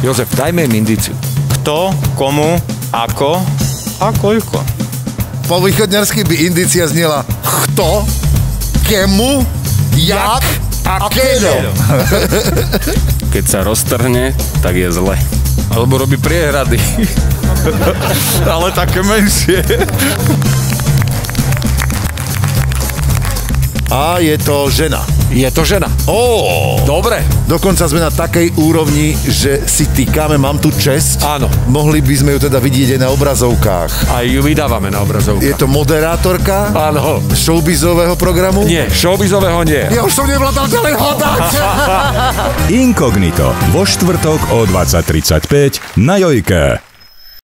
Jozef, dajme im indíciu. Kto, komu, ako a koľko. Po východňarsky by indícia znela kto, kemu, jak a kedo. Keď sa roztrhne, tak je zle. Alebo robí priehrady. Ale také menšie. A je to žena. Je to žena. Dobre. Dokonca sme na takej úrovni, že si týkame, mám tu česť. Áno. Mohli by sme ju teda vidieť aj na obrazovkách. A ju vydávame na obrazovkách. Je to moderátorka Áno. showbizového programu? Nie, showbizového nie. Ja už som nevládal ďalej hodať. Inkognito vo štvrtok o 20:35 na Jojke.